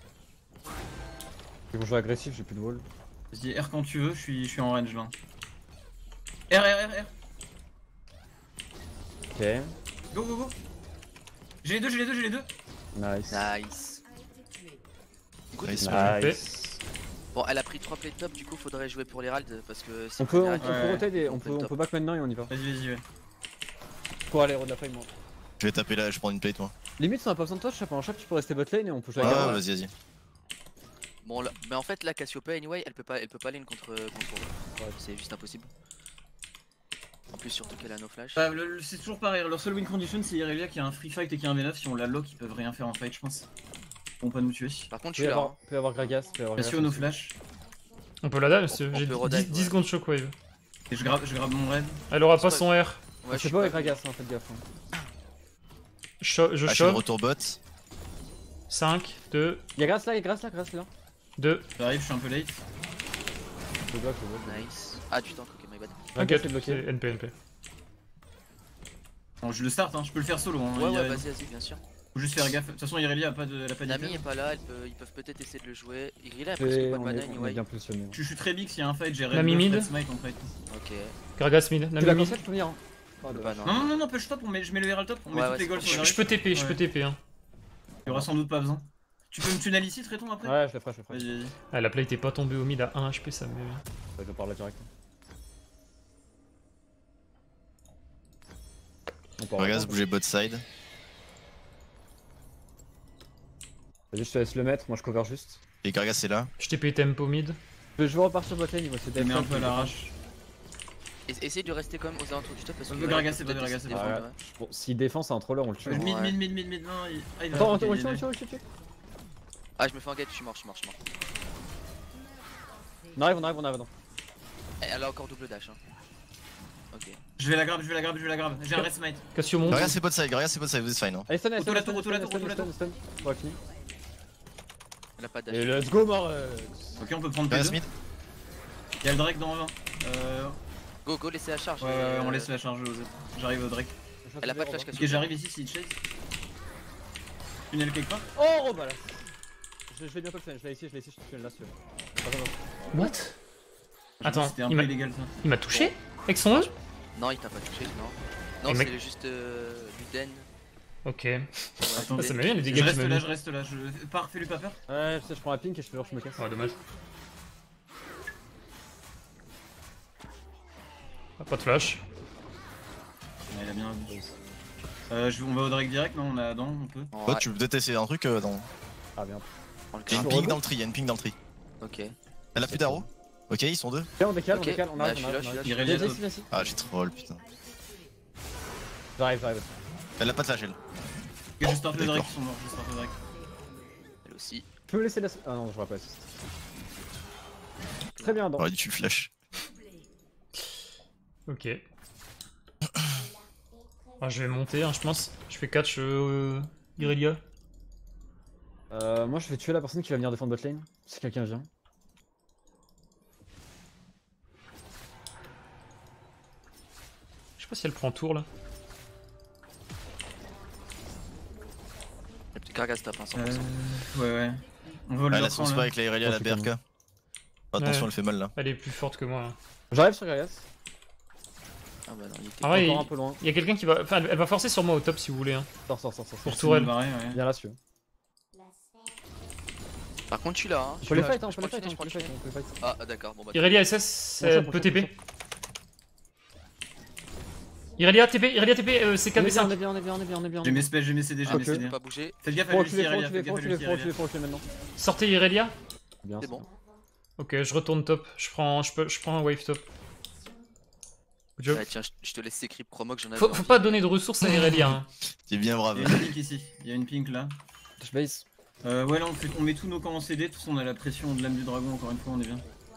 Ils vont jouer agressif, j'ai plus de wall. Vas-y, R quand tu veux, je suis en range là. R. Ok, Go. J'ai les deux. nice. Nice. Good. Nice. Nice. Bon, elle a pris 3 plays top, du coup faudrait jouer pour l'Herald parce que si On peut Ouais. roter des. On On peut peut top. back maintenant et on y va. Vas-y, ouais. Pour aller héros de la faille, moi. Je vais taper là, je prends une plate moi. Limite, si on a pas besoin de toi, je chape en chap, tu peux rester bot lane et on peut jouer Ouais, avec ouais, Garo. vas-y. Bon, là, mais en fait, la Cassiopeia, anyway, elle peut pas lane contre ouais, c'est juste impossible. En plus, surtout qu'elle a no flash. Bah, c'est toujours pareil, leur seule win condition c'est Irelia qui a un free fight et qui a un V9. Si on la lock, ils peuvent rien faire en fight, je pense. Ils vont pas nous tuer. Par contre, je Peut suis là. y avoir Gragas, peut y avoir Cassio, no flash. On peut la dame, On j'ai peut 10 redive, 10 ouais. secondes shockwave. Et je grave mon raid. Elle aura pas C'est son R. Ouais, Je sais pas avec Gragas, hein, faites gaffe. Je Ah, je fais le shove. retour bot. 5, 2, Y'a Gragas là. 2. J'arrive, je suis un peu late. Je bloque. Nice. Ah, du tank, ok, my bad. Gragas Ok, est bloqué. c'est NP. Bon, je le start, hein. Je peux le faire solo. Hein. Ouais, Il y a- vas-y, bien sûr. Faut juste faire gaffe. De toute façon, Irelia a pas Nami est d'item. pas là, ils peuvent peut-être essayer de le jouer. Irelia a presque Et pas de on mana est anyway. bien positionné. Je suis très big, s'il y a un fight, j'ai raid Nami buff, mid. red smite en fight. Ok. Gragas mid, Tu Nami l'as mid. comme ça, tu peux venir. Hein. Oh, Bah dommage. non. Non, push top, je mets le Herald top, on met Ouais, toutes les ouais, golds c'est sur le Je peux TP, je Ouais. peux TP. Hein. Il y aura sans doute pas besoin. Tu peux me tunnel ici, traitons après? Ouais, je le ferai. Vas-y. Ah, la play était pas tombée au mid à 1 HP, ça me met bien. Je pars là direct. On part Gragas là. bouger bot side. Vas-y, je te laisse le mettre, moi je cover juste. Et Gragas est là. Je TP tempo mid. Je vais repartir bot lane, il va essayer Je mets un d'être peu à l'arrache. Essayez de rester quand même aux alentours du top parce que. On veut Gragas, c'est pas Gragas, c'est défendre, pas. ouais. Bon, s'il défend, c'est un troller, on le tue. Ouais. Mid, non, il va. Attends, Ok, on il est le là. tue. Ah, je me fais en gate, je suis mort. On arrive, non. Elle a encore double dash. Hein. Ok. Je vais la grab. J'ai un red smite. Cassio monte. Gragas c'est bot side, vous êtes fine. Hein. Allez, stun, Auto la tour. On va finir. Elle a pas de Et dash. let's go, Marex. Ok, on peut prendre Gragas P2. mid. Il y a le Drake dans 20. Go, laissez la charge. Ouais, on laisse la charge aux autres. J'arrive au Drake. Elle a pas de flash Ok, Cassiopeia. j'arrive ici s'il chase. Tunnel quelque part. Oh, rebalance. Je vais bientôt le tunnel, je l'ai ici, je te tunnel là, celui-là. What? Attends, C'était un il peu m'a- illégal ça. Il m'a touché avec son E? Non, il t'a pas touché, non. Et Non, mec- c'est juste Luden. Ok. Ouais, Attends, Ah, ça me vient les Je dégâts qu'il reste m'a là, mis. je reste là. Fais-lui pas peur. Ouais, je prends la pink et je me casse. Ouais, dommage. Ah, pas de flash. Ouais, il a bien vu. On va au Drake direct, non? On a Adam, on peut. Bot, tu peux peut-être essayer un truc dans. Ah, bien. Il y a une ping dans le tri, Ok. Elle a plus d'arrow. Ok, ils sont deux. Viens, on décale, Ok. on Bah, arrive. je suis là, je suis là. Irelia top. Viens ici. Ah, j'ai troll, putain. J'arrive. Elle a pas de flash, elle. Ok, je start le Drake, D'accord. ils sont morts. Je start le Drake. Elle aussi. Tu peux me laisser la. Ah non, je vois pas. Très bien, dans. J'aurais dit tu le flash. Ok. Ah, je vais monter, hein, je pense. Je fais catch Irelia. Moi je vais tuer la personne qui va venir défendre bot lane, si quelqu'un vient. Je sais pas si elle prend tour là. Le petit Gragas tape, hein, 100%. Ouais. On vole Ah, leur la sauce camp, pas là. avec la Irelia, la Oh, c'est BRK. Attention, Ouais. elle fait mal là. Elle est plus forte que moi. Là. J'arrive sur Gragas, Ah bah non, il était Ah ouais, encore un peu loin. il y a quelqu'un qui va. Enfin, elle va forcer sur moi au top si vous voulez. Hein. Sors. Pour C'est tourelle. barré, ouais. Viens là, si tu veux. Par contre, je suis là. Hein. On peut les fight, Je on peut les continue, fight, je on peut les continue. fight, on peut les fight. Ah, d'accord, bon bah. Irelia SS, Prochain, peut prochain, TP. Irelia TP, c'est On est bien, 4v5. on est bien. J'ai mes spells, j'ai mes CD, j'ai Ah, mes ok. CD. Pas bouger. Faites gaffe à Faut Lucie, reculer, Irelia, faites gaffe à Lucie, Irelia. faut reculer maintenant. Sortez Irelia. Bien, C'est ça. bon. Ok, je retourne top. Je prends un wave top. Good job. Ouais, tiens, je te laisse ces creeps promo que j'en avais. Faut envie. pas donner de ressources à Irelia. Hein. T'es bien brave. Il y a une pink ici, il y a une pink là. Je base. Ouais, là on met tous nos camps en CD, de toute façon on a la pression de l'âme du dragon, encore une fois, on est bien.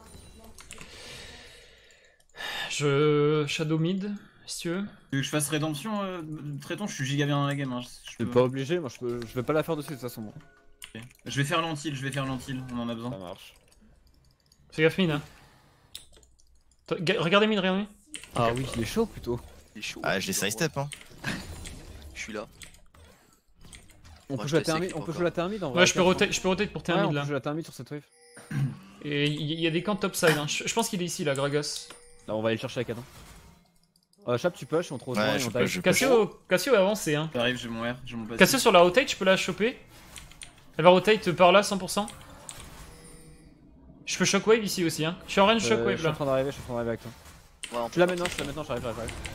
Je shadow mid, si tu veux. Tu veux que je fasse rédemption, Traiton, je suis giga bien dans la game. Hein. Je suis pas obligé, moi je vais pas la faire dessus de toute façon. Moi. Je vais faire l'antil, on en a besoin. Ça marche. Fais gaffe mid. Hein. Regardez mid, regardez. Ah oui, il est chaud plutôt. Il est chaud. Ah, je les sidestep hein. Je suis là. On Moi, peut je jouer la te sais termite, qu'il on faut peut encore. jouer la termite en vrai. Ouais, je peux rotate pour Ouais, terminer on là. peut jouer la termite sur cette wave. Et il y a des camps topside. Hein. Je pense qu'il est ici là, Gragas. Là, on va aller le chercher à 4. Chap, tu push, on trouve Ouais, et je on push, dive. je push. Cassio est avancé. Hein. J'arrive, j'ai mon R, j'ai mon passif. Cassio sur la rotate, je peux la choper. Elle va rotate par là, 100%. Je peux shockwave ici aussi. Hein. Je suis en range Je shockwave suis en là. train d'arriver, avec toi. Ouais, on Je suis là maintenant, j'arrive.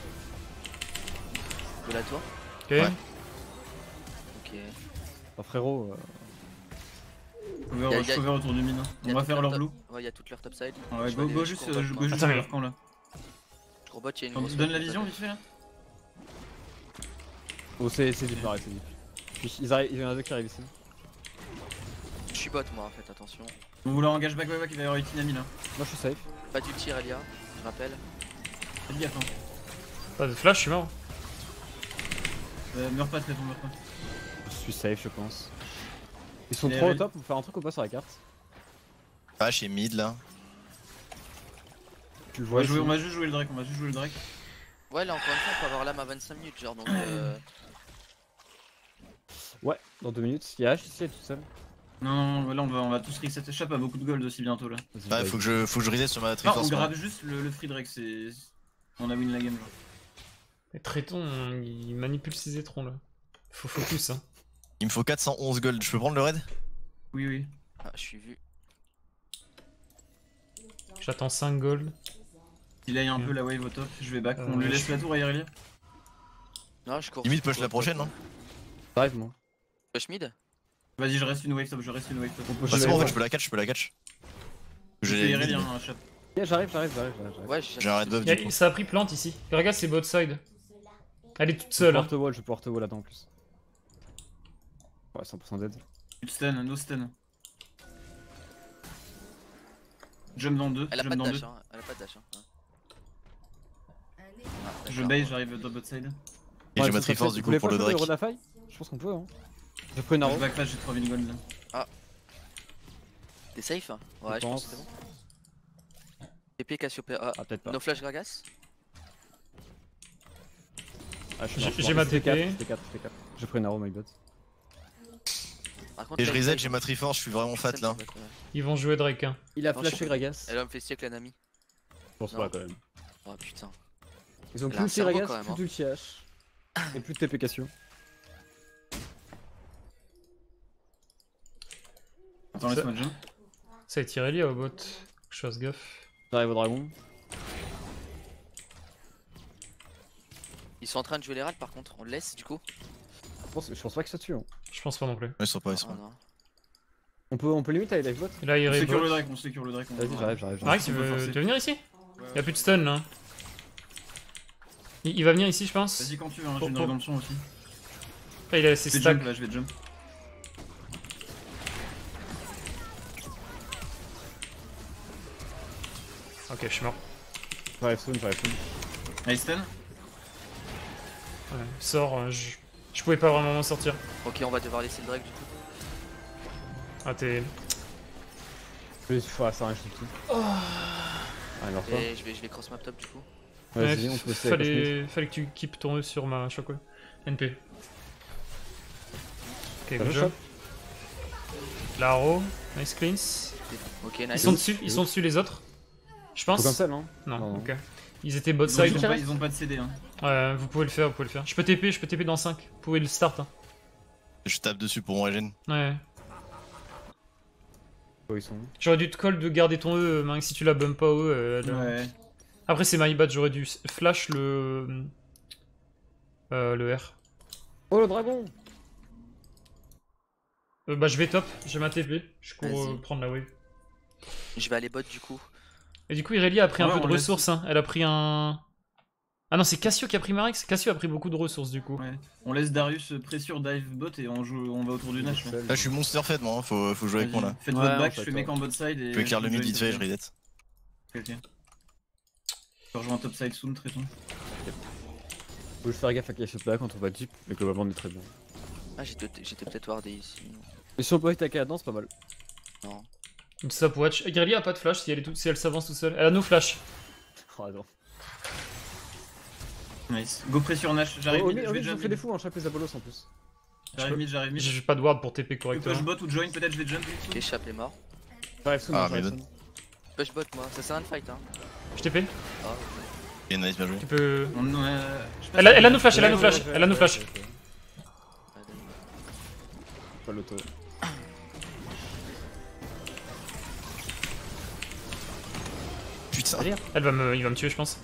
peut la toi. Ok. Ouais. Ok. Oh, frérot. Je cover autour du mine. Y On a va toute faire leur leur top- blue. Ouais, y'a toute leur topside. Ouais, Je vais aller- go je juste, cours bot, je moi. go juste Attends, sur mais- leur camp là. Je cours bot, y'a une Tu grosse donnes wave la top vision side. vite fait là. Oh, c'est du pareil, c'est du. Puis, il y en a deux qui arrivent ici. Je suis bot moi en fait, attention. On vous leur engage back, il va y avoir une Tinami là. Moi je suis safe. Pas d'ulti Irelia, je rappelle. Faites gaffe hein. Pas de flash, je suis mort. Meurs pas Traiton, meurs pas. Je suis safe, je pense. Ils sont Et trop au elle- top, on peut faire un truc ou pas sur la carte? Ah, chez mid là. Tu le On vois va, jouer, ici. on va juste jouer le Drake, Ouais, là encore une fois, on peut avoir l'âme à 25 minutes, genre donc. Ouais, dans 2 minutes. Il y a H ici, elle est toute seule. Non, là on va tous reset. Chap a beaucoup de gold aussi bientôt là. Vas-y, Ouais, vas-y. faut que je reset sur ma Non, on triforce. grabe juste le free Drake, c'est. On a win la game genre. Et Traiton, il manipule ses étrons là. Faut focus. Hein. Il me faut 411 gold. Je peux prendre le raid? Oui. Ah, je suis vu. J'attends 5 gold. Il aille un peu la wave au top, je vais back. On lui laisse la tour à Irelia. Non, je cours. Limite push la prochaine non? J'arrive, moi. Push mid. Vas-y, je reste une wave top. On peut Bah, jouer c'est bon en la fait, je peux la catch. Je J'ai fais Irelia hein, Chap. Yeah, j'arrive. Ouais, J'ai un red buff du coup. Ça a pris plante ici. Gragas, c'est bot side. Elle est toute seule. Hein. Je peux porte wall là-dedans en plus. Ouais, 100% dead. Stun, no stun. Jump dans 2, Elle a jump pas de dans 2. dash, hein. Elle a pas de dash. Hein. Ah, Je d'accord. base, j'arrive dans bot side. Et j'ai ma triforce du coup pour le Drake. Je pense qu'on peut, hein. J'ai pris une arrow. Je back là, j'ai 3000 gold là. T'es safe hein? Je Ouais, je pense pense. que c'est bon. TP Cassiopeia. Ah, peut-être pas. No flash Gragas. Ah, je suis mort, J'ai ma C'était TP. 4. J'ai pris une arrow, my bot. Par contre, Et je là, reset, il- j'ai ma triforce, je suis vraiment fat là. Ils vont jouer Drake. Hein. Il a Non, flashé je- Gragas. Elle va me fester avec la Nami. Je pense Non. pas quand même. Oh putain. Ils ont Elle a plus un d'ulti cerveau, Gragas, quand même, plus hein. d'ulti H. Et plus de TP Cassio. Attends, laisse-moi jump. Ça a tiré lié au bot. Je fasse gaffe. J'arrive au dragon. Ils sont en train de jouer les rats par contre. On le laisse du coup. Je pense pas que ça tue. Hein. Je pense pas non plus. Ouais, ils sont pas, ils sont Oh, pas. non. On peut limite aller dive bot. Et là, il On sécure le reboot. Drake, on sécure le Drake. Vas-y, j'arrive. Max, tu On peut veux forcer. venir ici? Y'a plus de stun là. Il va venir ici, je pense. Vas-y quand tu veux, hein, j'ai Pour- une pour- rédemption aussi. Après, il a ses Je vais stacks. jump là, je vais jump. Ok, je suis mort. J'arrive soon. Nice stun. Ouais, sors, je pouvais pas vraiment m'en sortir. Ok, on va devoir laisser le drag du coup. Ah, t'es. Il faut ça, un tout. Ah, alors toi. Et je vais cross map top du coup. Ouais, Vas-y, on peut essayer avec le fallait que tu keep ton E sur ma shockwave. NP. Ok, Smith. good job. Laro, nice cleans. Ok, nice. Ils sont dessus les autres. Je pense. Faut comme ça, non? Non, Non. ok. Ils étaient bot Ils side. ont pas de CD. Hein. Ouais, vous pouvez le faire, Je peux TP dans 5. Vous pouvez le start. Hein. Je tape dessus pour mon regen. Ouais. Où ils sont? J'aurais dû te call de garder ton E, Minx, si tu la bump pas E. Ouais. Après, c'est my bad, j'aurais dû flash le R. Oh, le dragon! Bah, je vais top, j'ai ma TP. Je cours Vas-y. prendre la wave. Je vais aller bot du coup. Et du coup, Irelia a pris un Ouais, peu de on laisse- ressources. Hein. Elle a pris un. Ah non, c'est Cassio qui a pris Marex. Cassio a pris beaucoup de ressources du coup. Ouais. On laisse Darius pressure dive bot et on va autour du Nash. Là. Là, je suis monster fed, moi, hein. Faut jouer avec moi là. Faites Ouais, votre on back, je fait fais ça. mec en bot side et. Je vais éclaire le mid join vite fait, je top. redet. Ok. Je rejoins top side soon, très tôt. Faut juste faire gaffe à Cassiopeia quand on va deep, mais globalement on est très bien. Ah, j'étais peut-être wardé ici. Et si on peut attaquer là-dedans, c'est pas mal. Non. Une stopwatch. Irelia a pas de flash si elle s'avance tout seule. Elle a no flash. Oh, attends. Nice. Go pressure Nash, j'arrive Oh, mid, je vais je jump. fais des fous, on chope les abolos en plus. J'arrive mid. J'ai pas de ward pour TP Tu push correctement. bot ou join, peut-être je vais jump. Ok, Chap est mort. J'arrive soon, Ah, j'arrive mais soon. Push bot moi, ça sert à rien de fight hein. Je TP. Ah, Et nice, bien joué. Tu peux. Je sais pas Elle si- a no flash, elle a no flash. Elle a no flash. Pas l'auto. Putain. Il va me tuer, je pense.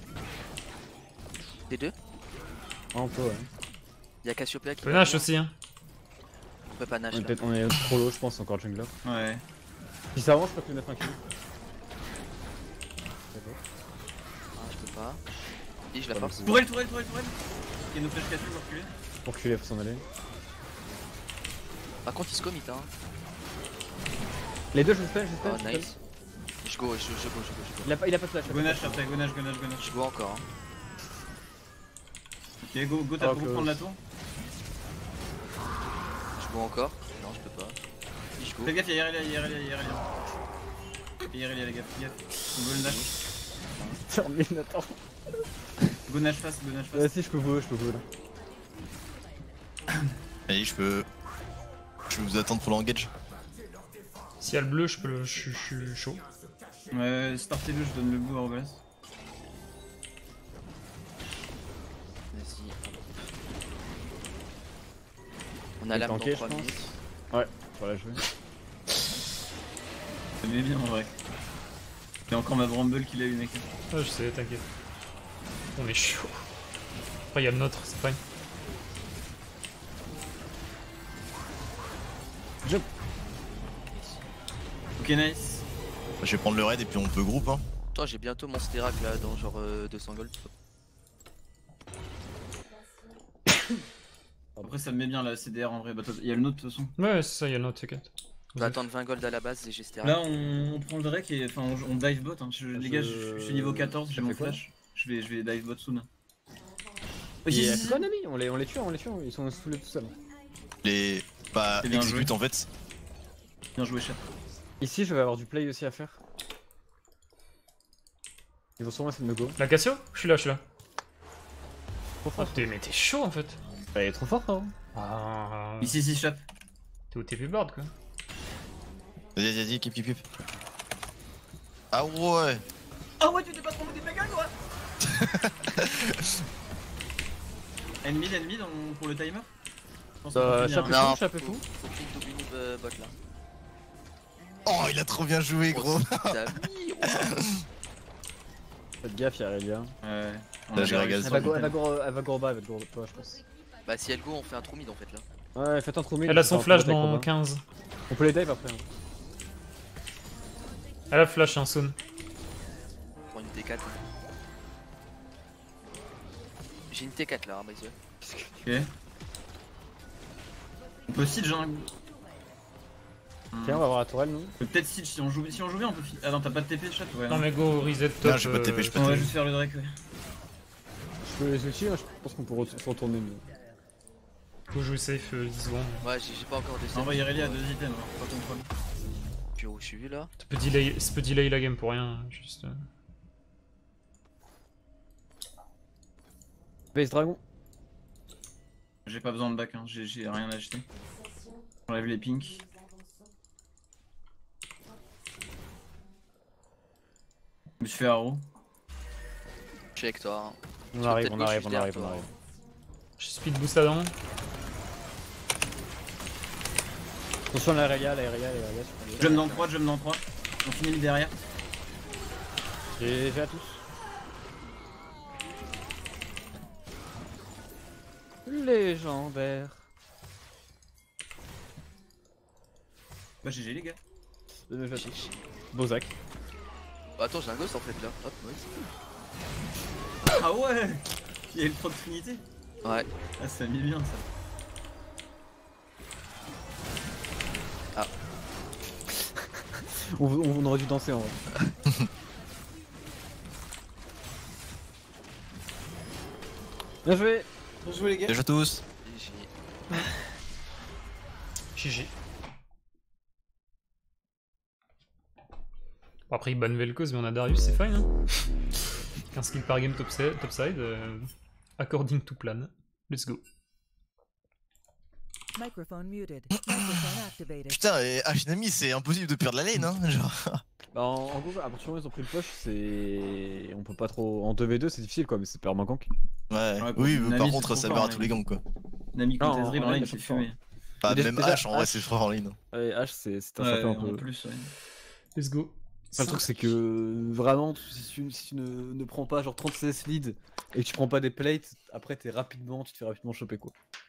les deux. Ah, on peut, ouais. Il y a Cassiopeia qui. Le Nash aussi, hein. On peut pas Nash là. On est trop low, je pense, encore jungler. Ouais. Si ça avance, je peux te mettre un kill. Ah, je peux pas. Et je la force. Tourelle. Ok, nos flèches cassées, on va reculer. Pour reculer, faut s'en aller. Par contre, il se commit hein. Les deux, je le fais, Oh, nice. Je go. Il a pas de flash. Go Nash après, go Nash. Je go encore hein. Ok, go, t'as Oh, pour close. prendre la tour. Je go encore. Non, je peux pas. Si je go. Fais gaffe, y'a Irelia. Les gars, fais gaffe. On veut le Nash. Termine, attends. Go Nash face. Si, je peux vous là. Allez, je peux vous attendre pour l'engage. Si y a le bleu, je suis chaud. Ouais, startez-le, je donne le blue à Robalas. Vas-y. On a l'âme dans tanké, 3 je pense. minutes. Ouais, voilà, jouer. Ça met bien en vrai. Y'a encore ma Bramble qui l'a eu, mec. Ah, je sais, t'inquiète. On est chaud. Après, y a le nôtre, c'est fine. Ok, nice. Je vais prendre le raid et puis on peut groupe, hein. Toi, j'ai bientôt mon Sterak là dans genre 200 gold. Après, ça me met bien la CDR en vrai. Bah, y'a le nôtre de toute façon. Ouais, c'est ça, y a le nôtre, t'inquiète. On va attendre 20 gold à la base et j'ai Sterak. Là, on prend le Drake et enfin, on dive bot. Hein. Les gars, je suis niveau 14, j'ai Ça mon fait quoi flash. Je vais dive bot soon. Et Ok, c'est quoi, Nami? On les tue, ils sont saoulés tout seuls. Les. Bah, C'est bien exécute joué. en fait. bien joué, chat. Ici, je vais avoir du play aussi à faire. Ils vont sûrement essayer de me go. La Cassio? Je suis là. Trop Oh, fort. mais t'es chaud en fait. Bah, il est trop fort, hein. Ah, Ici, chat. t'es au TP board quoi. Vas-y, keep. Ah ouais. Ah ouais, tu t'es pas trompé des Pégas, quoi. Ennemi pour le timer. Je pense qu'on peut finir, Chape hein. fou, chape fou. Faut qu'il double noob bot là. Oh, il a trop bien joué, gros. T'as mis, ouais. Faites gaffe, y'a Aurelia. Ouais. Là, j'ai Darius regardé sur Elle le va thème. go bas, elle va go toi, je pense. Bah, si elle go, on fait un trou mid en fait là. Ouais, faites un trou mid. Elle a son flash avec dans Robin. 15. On peut les dive après. Hein. Elle a flash, hein, Soon. Prends une T4. J'ai une T4 là, by the way. Ok. On peut siege, hein. Tiens, on va voir la tourelle, nous. Peut-être si on joue bien, on peut. Ah non, t'as pas de TP, chat? Ouais. Non mais go, reset top. Non, j'ai pas de TP, j'ai pas On de va TP. juste faire le Drake, ouais. Je peux les switcher, hein, je pense qu'on peut se retourner. Mais... Faut jouer safe 10 secondes. Ouais, j'ai pas encore de On va Irelia à 2 items, hein, pas contrôle. Puis où je suis là. Ça peut delay la game pour rien, juste. Base dragon. J'ai pas besoin de back, hein. J'ai rien acheté. J'enlève les pinks. Je me suis fait haro. Je suis avec toi. Hein. On Sur arrive, tête on gauche, arrive, je suis on derrière arrive, toi. on arrive. Je speed boost Adam. Attention la Irelia, la Irelia. Jump dans 3, jump dans 3. On finit le derrière. J'ai à tous. Légendaire. Bah GG les gars. Bozak. Bah, attends, j'ai un ghost en fait là. Hop, ouais. Ah ouais. Il y a le trop de trinité. Ouais. Ah ça a mis bien ça. On aurait dû danser en vrai. Bien joué. Bien joué les gars. Déjà tous. GG. Bon, après il ban Vel'Koz mais on a Darius, c'est fine hein. 15 kills par game topside, according to plan. Let's go. Microphone muted. Microphone activated. Putain, et Ashnami, c'est impossible de perdre la lane, hein. Genre. Bah en gros, à partir du moment où ils ont pris le push, c'est. On peut pas trop. En 2v2, c'est difficile quoi, mais c'est permanent gank. Ouais, Ouais, oui, Nami, par c'est contre, trop ça fort, barre à hein. tous les gangs quoi. Nami Non, contre Ezreal en en lane, lane, il c'est est fort. fumé. Bah, Déjà- même déjà, H, en vrai, H. c'est fort en ligne. Ouais, H, c'est un Ouais, peu un en peu. plus, ouais. Let's go. Enfin, le truc, c'est que vraiment, si tu ne prends pas genre 30 CS lead et que tu prends pas des plates, après tu te fais rapidement choper quoi.